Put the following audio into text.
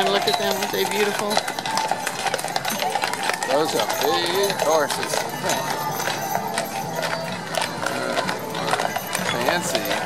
around and look at them. Aren't they beautiful? Those are big horses. Fancy.